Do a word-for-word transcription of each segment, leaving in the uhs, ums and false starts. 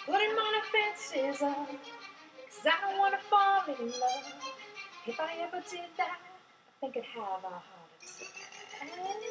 putting my defenses up, 'cause I don't wanna fall in love. If I ever did that, I think I'd have a heart attack.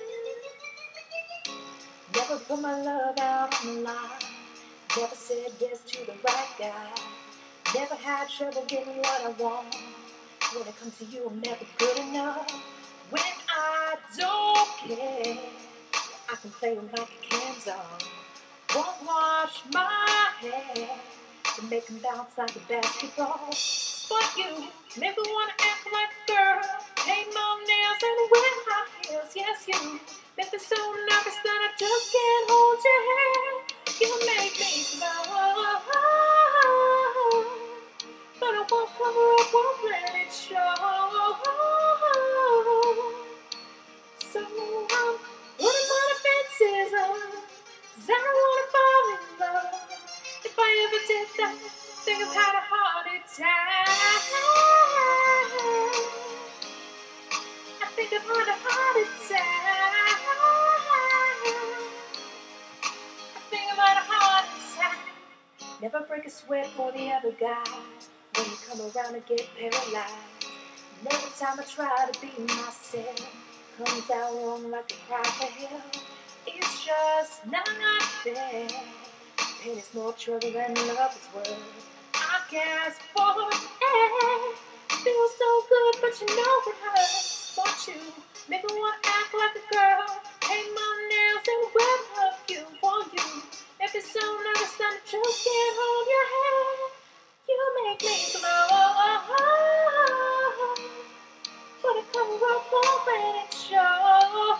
Never put my love out on the line. Never said yes to the right guy. Never had trouble getting what I want. When it comes to you, I'm never good enough. When I don't care, I can play with my cans on. Won't wash my hair to make them bounce like a basketball. But you make me wanna act like a girl, paint my nails and wear high heels. Yes, you make me so nervous that I just can't hold your hand. You make me flow, but I won't cover up, won't let it show. So I'm putting my defenses up, 'cause I don't wanna fall in love. If I ever did that, I think I've had a heart attack. I think I've had a heart attack. I think I've had a heart attack. Never break a sweat for the other guy. When you come around, I get paralyzed. And every time I try to be myself, comes out wrong like a cry for help. It's just not fair. Pain is more trouble than love is worth. I gasp for air. Feels so good, but you know it hurts. Won't you make me wanna act like a girl, paint my nails and wear perfume for you? If it's so nervous that I just can't hold your hand, you make me glow. But I cover up, won't let it show.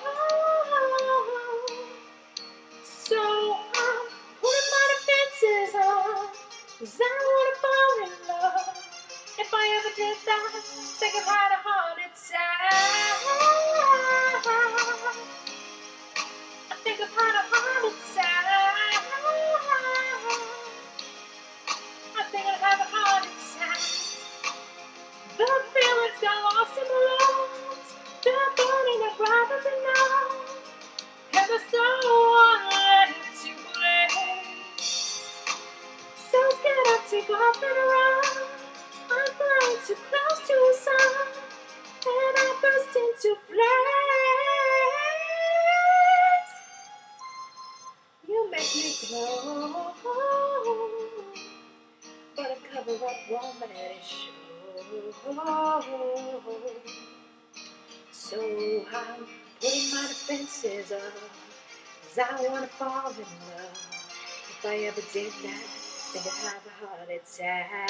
So I'm putting my defenses on, 'cause I don't wanna fall in love. If I ever did that, I think I've had a heart attack. I think I've had a heart attack. I think I'd have a heart attack. The feelings got lost in the lungs. They're burning up brighter than now. And there's no one left to blame. So scared I'll take off and run. I'm flying too close to the sun, and I burst into flames. You make me glow, but a cover up won't let it show. So I'm putting my defenses up, 'cause I don't wanna fall in love. If I ever did that, I think I'd have a heart attack.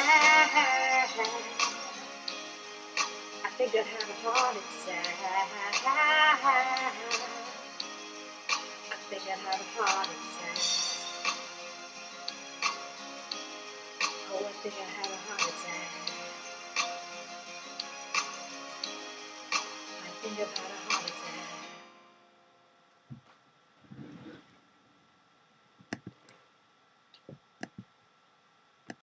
I think I'd have a heart attack. I think I'd have a heart attack. Oh, I think I'd have a heart attack. I think I've had a heart attack.